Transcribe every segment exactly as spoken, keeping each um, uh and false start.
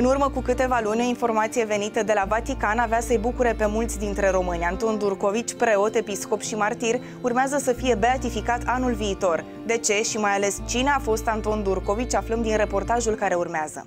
În urmă cu câteva luni, o informație venită de la Vatican avea să-i bucure pe mulți dintre români. Anton Durcovici, preot, episcop și martir, urmează să fie beatificat anul viitor. De ce și mai ales cine a fost Anton Durcovici, aflăm din reportajul care urmează.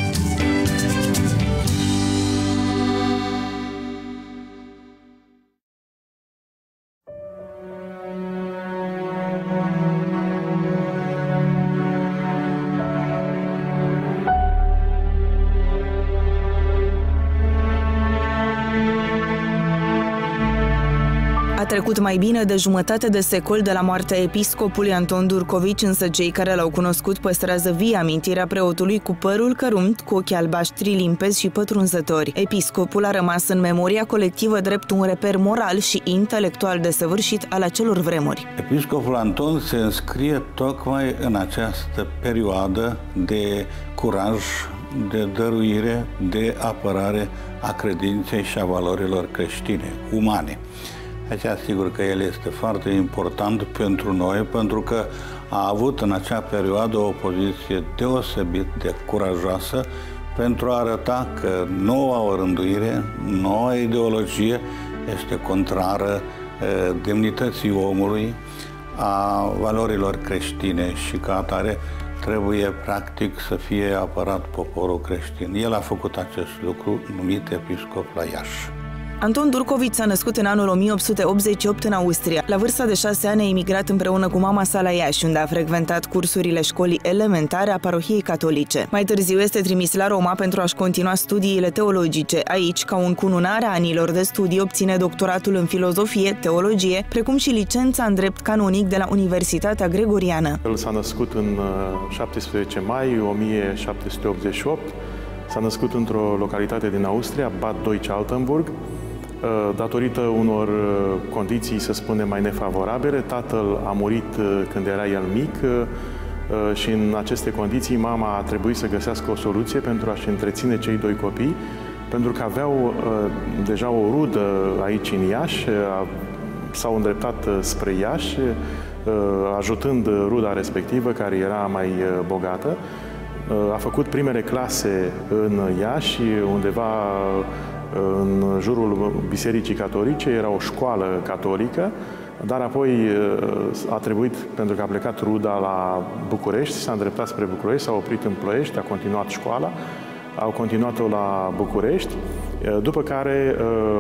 A trecut mai bine de jumătate de secol de la moartea episcopului Anton Durcovici, însă cei care l-au cunoscut păstrează vie amintirea preotului cu părul cărunt, cu ochii albaștri limpezi și pătrunzători. Episcopul a rămas în memoria colectivă drept un reper moral și intelectual desăvârșit al acelor vremuri. Episcopul Anton se înscrie tocmai în această perioadă de curaj, de dăruire, de apărare a credinței și a valorilor creștine, umane. Aceea, sigur că el este foarte important pentru noi, pentru că a avut în acea perioadă o poziție deosebit de curajoasă pentru a arăta că noua orânduire, noua ideologie este contrară eh, demnității omului, a valorilor creștine și ca atare trebuie practic să fie apărat poporul creștin. El a făcut acest lucru, numit episcop la Iași. Anton Durcovici s-a născut în anul o mie opt sute optzeci și opt în Austria. La vârsta de șase ani a emigrat împreună cu mama sa la Iași, unde a frecventat cursurile școlii elementare a parohiei catolice. Mai târziu este trimis la Roma pentru a-și continua studiile teologice. Aici, ca un cununare a anilor de studii, obține doctoratul în filozofie, teologie, precum și licența în drept canonic de la Universitatea Gregoriană. El s-a născut în șaptesprezece mai o mie șapte sute optzeci și opt. S-a născut într-o localitate din Austria, Bad Deutsch-Altenburg. Datorită unor condiții, să spunem, mai nefavorabile, tatăl a murit când era el mic și în aceste condiții mama a trebuit să găsească o soluție pentru a-și întreține cei doi copii, pentru că aveau deja o rudă aici în Iași, s-au îndreptat spre Iași, ajutând ruda respectivă, care era mai bogată. A făcut primele clase în Iași, undeva în jurul Bisericii Catolice, era o școală catolică, dar apoi a trebuit, pentru că a plecat ruda la București, s-a îndreptat spre București, s-a oprit în Ploiești, a continuat școala, au continuat-o la București, după care,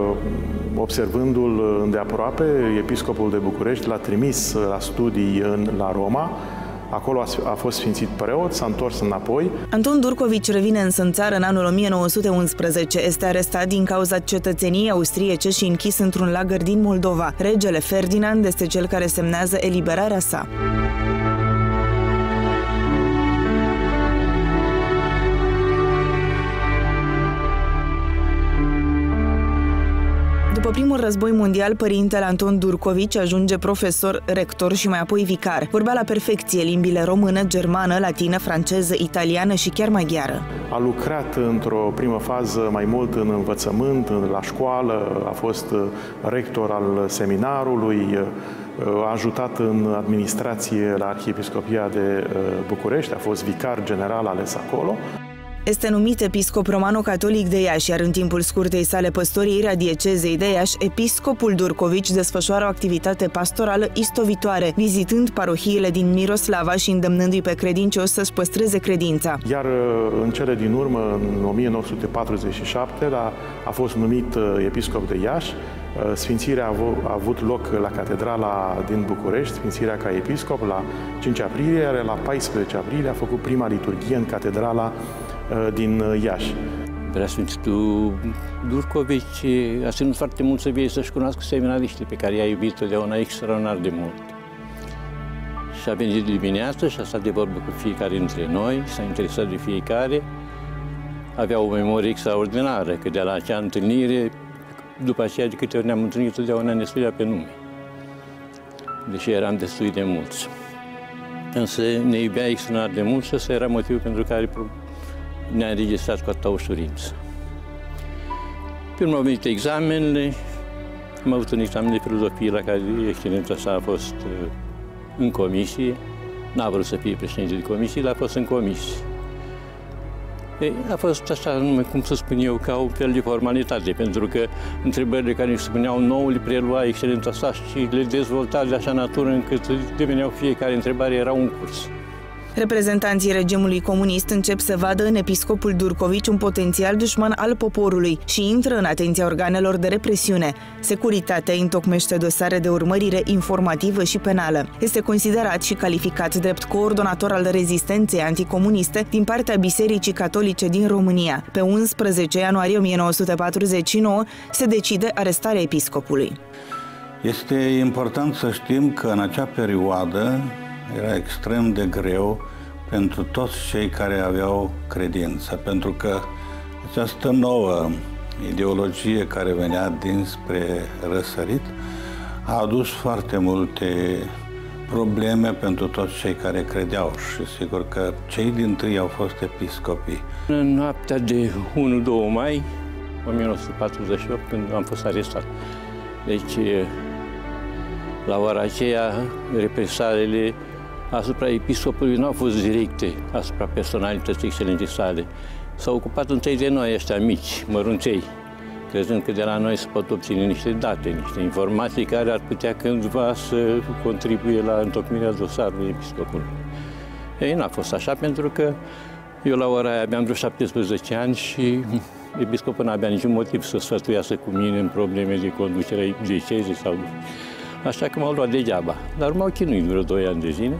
observându-l îndeaproape, episcopul de București l-a trimis la studii în, la Roma. Acolo a fost sfințit preot, s-a întors înapoi. Anton Durcovici revine însă în țară în anul o mie nouă sute unsprezece. Este arestat din cauza cetățeniei austriece și închis într-un lagăr din Moldova. Regele Ferdinand este cel care semnează eliberarea sa. După primul război mondial, părintele Anton Durcovici ajunge profesor, rector și mai apoi vicar. Vorbea la perfecție limbile română, germană, latină, franceză, italiană și chiar maghiară. A lucrat într-o primă fază mai mult în învățământ, la școală, a fost rector al seminarului, a ajutat în administrație la Arhiepiscopia de București, a fost vicar general ales acolo. Este numit episcop romano-catolic de Iași, iar în timpul scurtei sale păstoriei a diecezei de Iași, episcopul Durcovici desfășoară o activitate pastorală istovitoare, vizitând parohiile din Miroslava și îndemnându-i pe credincioși să-și păstreze credința. Iar în cele din urmă, în o mie nouă sute patruzeci și șapte, a fost numit episcop de Iași. Sfințirea a avut loc la catedrala din București, sfințirea ca episcop la cinci aprilie, iar la paisprezece aprilie a făcut prima liturghie în catedrala din Iași. Preasfințitul Durcovici a ținut foarte mult să vie să-și cunoască seminariștii pe care i-a iubit totdeauna extraordinar de mult. Și a venit dimineață și a stat de vorbă cu fiecare dintre noi, s-a interesat de fiecare. Avea o memorie extraordinară, că de la acea întâlnire, după aceea de câte ori ne-am întâlnit, totdeauna ne spunea pe nume. Deși eram destui de mulți. Însă ne iubea extraordinar de mult și ăsta era motivul pentru care ne-a înregistrat cu atâta ușurință. Pe urmă au venit examenele, am avut un examen de filozofie la care excelența sa a fost în comisie. N-a vrut să fie președinte de comisie, dar a fost în comisie. Ei, a fost așa, numai cum să spun eu, ca un fel de formalitate, pentru că întrebările care își spuneau nou le prelua excelența sa și le dezvolta de așa natură încât deveneau fiecare întrebare era un curs. Reprezentanții regimului comunist încep să vadă în episcopul Durcovici un potențial dușman al poporului și intră în atenția organelor de represiune. Securitatea întocmește dosare de urmărire informativă și penală. Este considerat și calificat drept coordonator al rezistenței anticomuniste din partea Bisericii Catolice din România. Pe unsprezece ianuarie o mie nouă sute patruzeci și nouă se decide arestarea episcopului. Este important să știm că în acea perioadă era extrem de greu pentru toți cei care aveau credință, pentru că această nouă ideologie care venea dinspre răsărit a adus foarte multe probleme pentru toți cei care credeau și sigur că cei dintâi au fost episcopii. În noaptea de unu doi mai o mie nouă sute patruzeci și opt, când am fost arestat. Deci, la ora aceea, represaliile asupra episcopului nu au fost directe asupra personalității excelenței sale. S-au ocupat întâi de noi, ăștia mici, mărunței, crezând că de la noi se pot obține niște date, niște informații care ar putea cândva să contribuie la întocmirea dosarului episcopului. Ei, n-a fost așa, pentru că eu la ora aia aveam vreo șaptesprezece ani și episcopul n-avea niciun motiv să sfătuiască cu mine în probleme de conducere a diecezei sau... Așa că m-au luat degeaba. Dar m-au chinuit vreo doi ani de zile,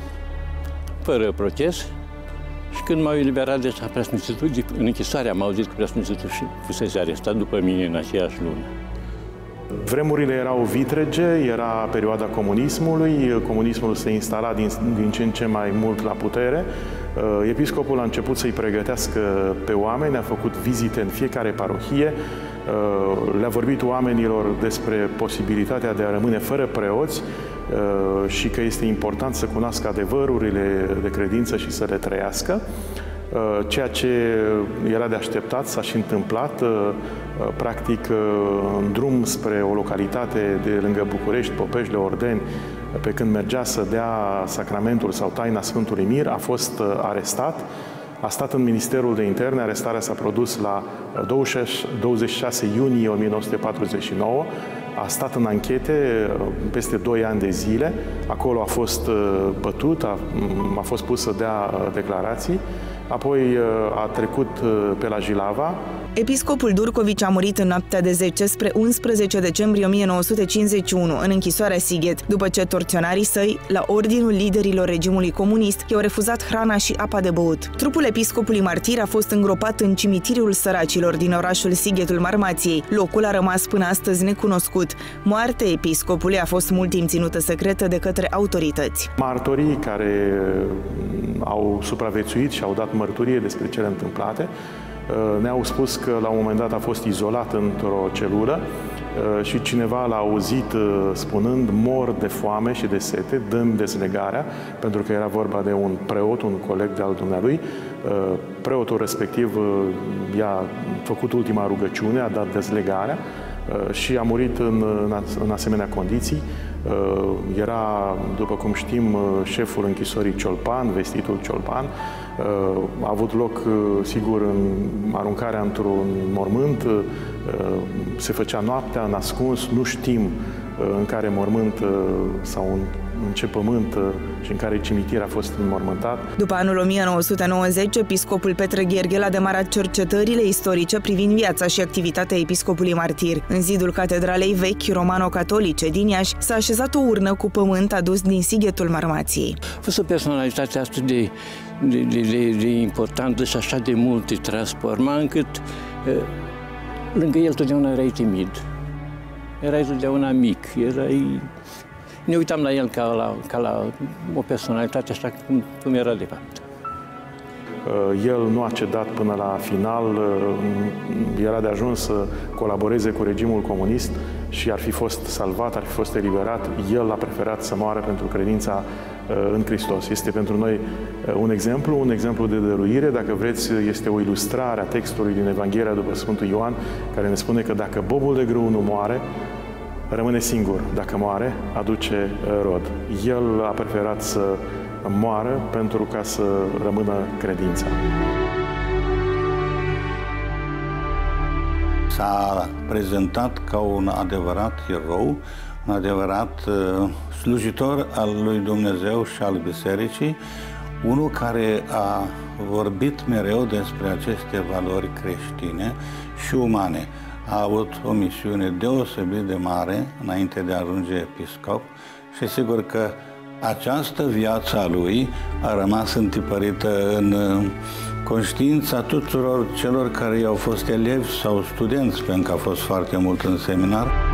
fără proces, și când m-au eliberat de la preasfințitul, în închisoare am auzit că preasfințitul fusese arestat după mine în aceeași lună. Vremurile erau vitrege, era perioada comunismului, comunismul se instala din, din ce în ce mai mult la putere. Episcopul a început să-i pregătească pe oameni, a făcut vizite în fiecare parohie, le-a vorbit oamenilor despre posibilitatea de a rămâne fără preoți și că este important să cunoască adevărurile de credință și să le trăiască. Ceea ce era de așteptat s-a și întâmplat. Practic, în drum spre o localitate de lângă București, Popeșle, Ordeni, pe când mergea să dea sacramentul sau taina Sfântului Mir, a fost arestat. A stat în Ministerul de Interne, arestarea s-a produs la douăzeci și șase iunie o mie nouă sute patruzeci și nouă, a stat în anchete peste doi ani de zile, acolo a fost bătut, a, a fost pus să dea declarații, apoi a trecut pe la Jilava. Episcopul Durcovici a murit în noaptea de zece spre unsprezece decembrie o mie nouă sute cincizeci și unu în închisoarea Sighet, după ce torționarii săi, la ordinul liderilor regimului comunist, i-au refuzat hrana și apa de băut. Trupul episcopului martir a fost îngropat în cimitirul săracilor din orașul Sighetul Marmației. Locul a rămas până astăzi necunoscut. Moartea episcopului a fost mult timp ținută secretă de către autorități. Martorii care au supraviețuit și au dat mărturie despre cele întâmplate ne-au spus că la un moment dat a fost izolat într-o celulă și cineva l-a auzit spunând: mor de foame și de sete, dă-mi dezlegarea, pentru că era vorba de un preot, un coleg de-al dumnealui. Preotul respectiv i-a făcut ultima rugăciune, a dat dezlegarea și a murit în, în asemenea condiții. Era, după cum știm, șeful închisorii Ciolpan, vestitul Ciolpan. A avut loc, sigur, în aruncarea într-un mormânt, se făcea noaptea, nascuns, nu știm în care mormânt sau în, în ce pământ și în care cimitir a fost înmormântat. După anul o mie nouă sute nouăzeci, episcopul Petre Gherghel a demarat cercetările istorice privind viața și activitatea episcopului martir. În zidul catedralei vechi romano-catolice din Iași s-a așezat o urnă cu pământ adus din Sighetul Marmației. A fost o personalitate atât de, de, de, de, de importantă și așa de multe transforma, încât lângă el totdeauna erai timid. Erai totdeauna mic, erai... Ne uitam la el ca la, ca la o personalitate așa cum, cum era de fapt. El nu a cedat până la final, era de ajuns să colaboreze cu regimul comunist și ar fi fost salvat, ar fi fost eliberat. El a preferat să moară pentru credința în Hristos. Este pentru noi un exemplu, un exemplu de dăruire. Dacă vreți, este o ilustrare a textului din Evanghelia după Sfântul Ioan, care ne spune că dacă bobul de grâu nu moare, rămâne singur. Dacă moare, aduce rod. El a preferat să moară pentru ca să rămână credința. S-a prezentat ca un adevărat erou, un adevărat uh, slujitor al lui Dumnezeu și al Bisericii, unul care a vorbit mereu despre aceste valori creștine și umane. A avut o misiune deosebit de mare înainte de a ajunge episcop și sigur că această viață a lui a rămas întipărită în conștiința tuturor celor care i-au fost elevi sau studenți, pentru că a fost foarte mult în seminar.